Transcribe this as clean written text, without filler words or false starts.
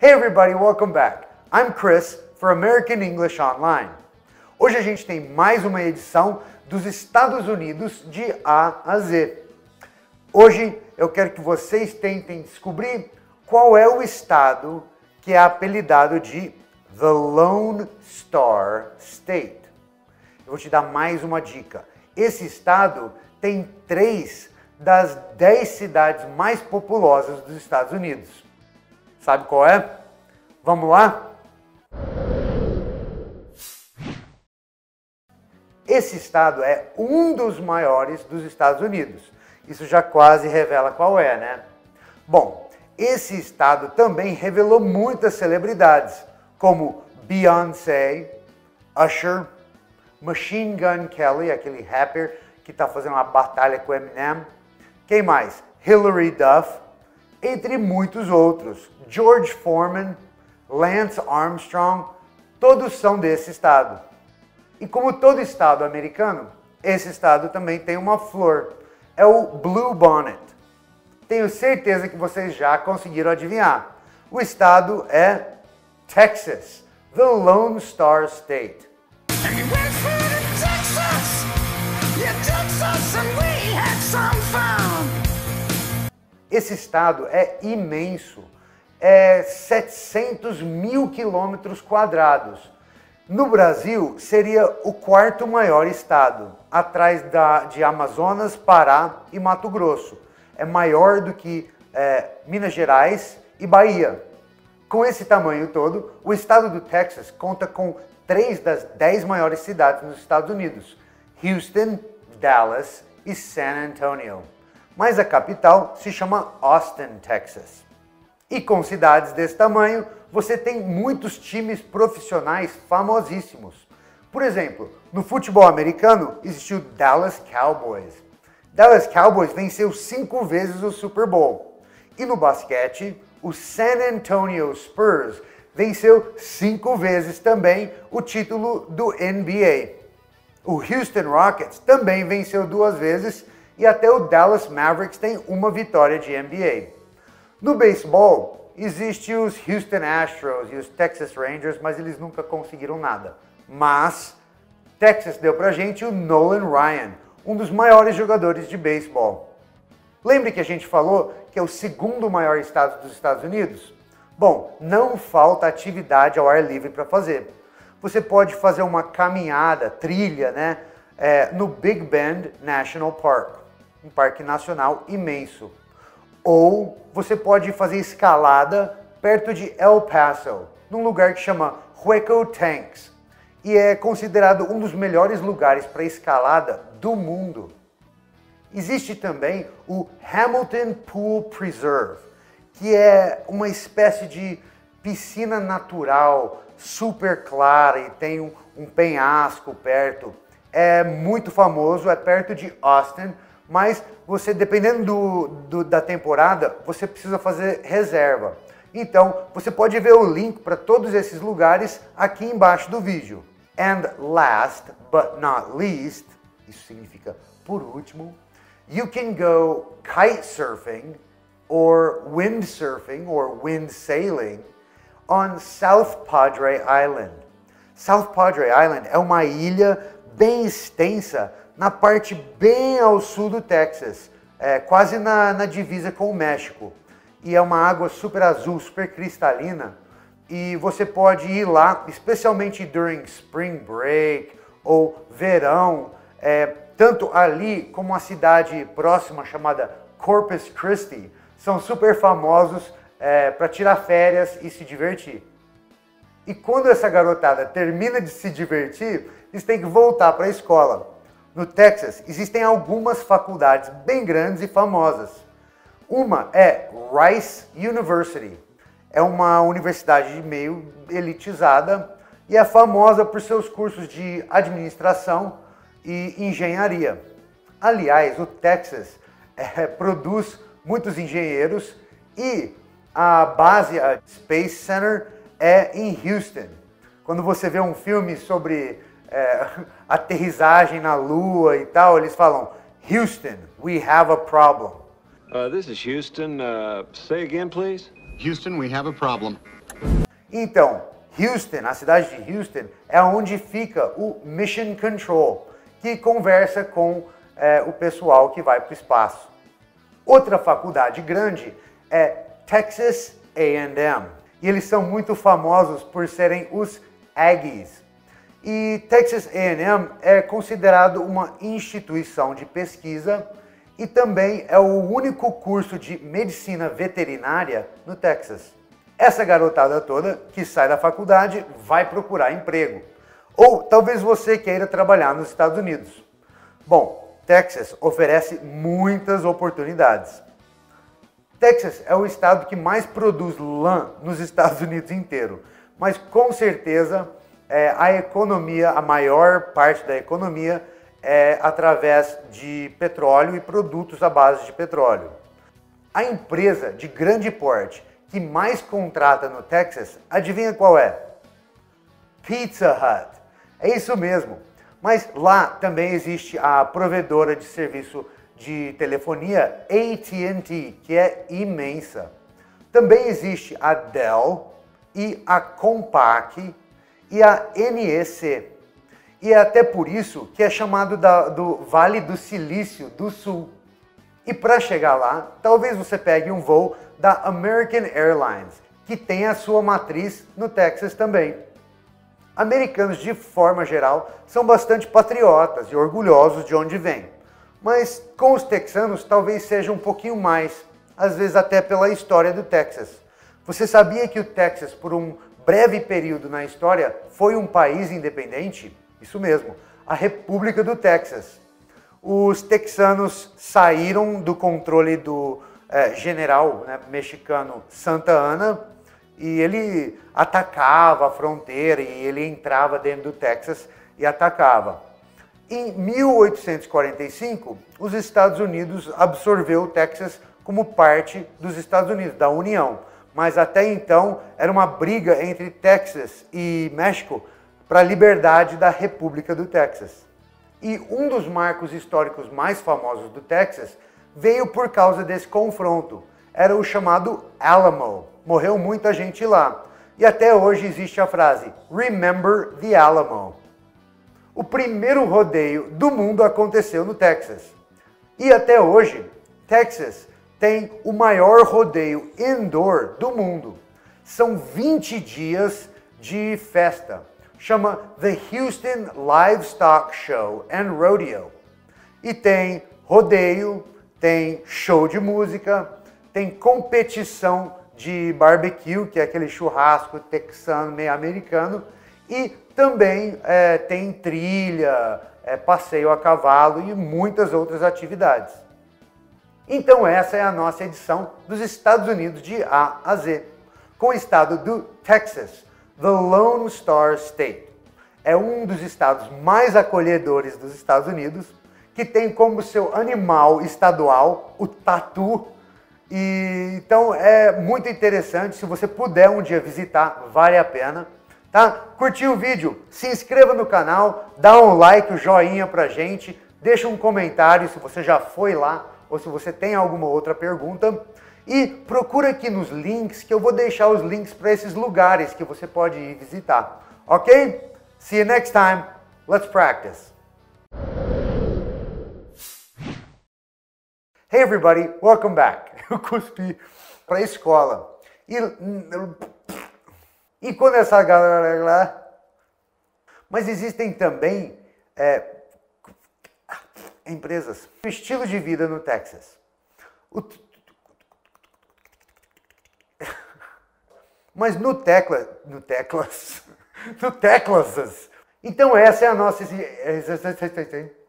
Hey everybody, welcome back. I'm Chris for American English Online. Hoje a gente tem mais uma edição dos Estados Unidos de A a Z. Hoje eu quero que vocês tentem descobrir qual é o estado que é apelidado de The Lone Star State. Eu vou te dar mais uma dica. Esse estado tem 3 das 10 cidades mais populosas dos Estados Unidos. Sabe qual é? Vamos lá? Esse estado é um dos maiores dos Estados Unidos. Isso já quase revela qual é, né? Bom, esse estado também revelou muitas celebridades, como Beyoncé, Usher, Machine Gun Kelly, aquele rapper que está fazendo uma batalha com Eminem. Quem mais? Hilary Duff, entre muitos outros. George Foreman, Lance Armstrong, todos são desse estado. E como todo estado americano, esse estado também tem uma flor. É o Blue Bonnet. Tenho certeza que vocês já conseguiram adivinhar. O estado é Texas, the Lone Star State. Esse estado é imenso, é 700 mil quilômetros quadrados. No Brasil, seria o 4º maior estado, atrás de Amazonas, Pará e Mato Grosso. É maior do que Minas Gerais e Bahia. Com esse tamanho todo, o estado do Texas conta com 3 das 10 maiores cidades nos Estados Unidos: Houston, Dallas e San Antonio. Mas a capital se chama Austin, Texas. E com cidades desse tamanho, você tem muitos times profissionais famosíssimos. Por exemplo, no futebol americano existe o Dallas Cowboys. Dallas Cowboys venceu 5 vezes o Super Bowl. E no basquete, o San Antonio Spurs venceu 5 vezes também o título do NBA. O Houston Rockets também venceu 2 vezes e até o Dallas Mavericks tem uma vitória de NBA. No beisebol, existem os Houston Astros e os Texas Rangers, mas eles nunca conseguiram nada. Mas Texas deu pra gente o Nolan Ryan, um dos maiores jogadores de beisebol. Lembre que a gente falou que é o 2º maior estado dos Estados Unidos? Bom, não falta atividade ao ar livre para fazer. Você pode fazer uma caminhada, trilha, né, no Big Bend National Park, um parque nacional imenso. Ou você pode fazer escalada perto de El Paso, num lugar que chama Hueco Tanks, e é considerado um dos melhores lugares para escalada do mundo. Existe também o Hamilton Pool Preserve, que é uma espécie de piscina natural, super clara, e tem um penhasco perto. É muito famoso, é perto de Austin, mas você, dependendo da temporada, você precisa fazer reserva. Então, você pode ver o link para todos esses lugares aqui embaixo do vídeo. And last but not least, isso significa por último, you can go kite surfing or windsurfing or wind sailing on South Padre Island. South Padre Island é uma ilha bem extensa na parte bem ao sul do Texas, quase na divisa com o México. E é uma água super azul, super cristalina, e você pode ir lá, especialmente during spring break ou verão, tanto ali como a cidade próxima chamada Corpus Christi, são super famosos para tirar férias e se divertir. E quando essa garotada termina de se divertir, eles têm que voltar para a escola. No Texas, existem algumas faculdades bem grandes e famosas. Uma é Rice University. É uma universidade meio elitizada e é famosa por seus cursos de administração e engenharia. Aliás, o Texas produz muitos engenheiros e a base, a Space Center, é em Houston. Quando você vê um filme sobre aterrissagem na Lua e tal, eles falam, Houston, we have a problem. This is Houston. Say again, please. Houston, we have a problem. Então, Houston, a cidade de Houston, é onde fica o Mission Control, que conversa com o pessoal que vai para o espaço. Outra faculdade grande é Texas A&M, e eles são muito famosos por serem os Aggies. E Texas A&M é considerado uma instituição de pesquisa e também é o único curso de medicina veterinária no Texas. Essa garotada toda que sai da faculdade vai procurar emprego. Ou talvez você queira trabalhar nos Estados Unidos. Bom, Texas oferece muitas oportunidades. Texas é o estado que mais produz lã nos Estados Unidos inteiro, mas com certeza a economia, a maior parte da economia é através de petróleo e produtos à base de petróleo. A empresa de grande porte que mais contrata no Texas, adivinha qual é? Pizza Hut. É isso mesmo. Mas lá também existe a provedora de serviço de telefonia AT&T, que é imensa. Também existe a Dell e a Compaq e a NEC. E é até por isso que é chamado do Vale do Silício do Sul. E para chegar lá, talvez você pegue um voo da American Airlines, que tem a sua matriz no Texas também. Americanos, de forma geral, são bastante patriotas e orgulhosos de onde vêm. Mas com os texanos talvez seja um pouquinho mais, às vezes até pela história do Texas. Você sabia que o Texas, por um breve período na história, foi um país independente? Isso mesmo, a República do Texas. Os texanos saíram do controle do general mexicano Santa Anna e ele atacava a fronteira e ele entrava dentro do Texas e atacava. Em 1845, os Estados Unidos absorveu o Texas como parte dos Estados Unidos, da União. Mas até então era uma briga entre Texas e México para a liberdade da República do Texas. E um dos marcos históricos mais famosos do Texas veio por causa desse confronto. Era o chamado Alamo. Morreu muita gente lá. E até hoje existe a frase Remember the Alamo. O primeiro rodeio do mundo aconteceu no Texas. E até hoje, Texas tem o maior rodeio indoor do mundo. São 20 dias de festa. Chama The Houston Livestock Show and Rodeo. E tem rodeio, tem show de música, tem competição de barbecue, que é aquele churrasco texano meio americano, e também tem trilha, passeio a cavalo e muitas outras atividades. Então essa é a nossa edição dos Estados Unidos de A a Z, com o estado do Texas, the Lone Star State. É um dos estados mais acolhedores dos Estados Unidos, que tem como seu animal estadual o tatu. E então é muito interessante, se você puder um dia visitar, vale a pena. Tá? Curtiu o vídeo? Se inscreva no canal, dá um like, um joinha pra gente, deixa um comentário se você já foi lá ou se você tem alguma outra pergunta. E procura aqui nos links, que eu vou deixar os links para esses lugares que você pode ir visitar. Ok? See you next time. Let's practice. Hey everybody, welcome back. Eu cuspi para a escola. E quando essa galera lá... Mas existem também empresas. O estilo de vida no Texas. Mas no Teclas. Então essa é a nossa...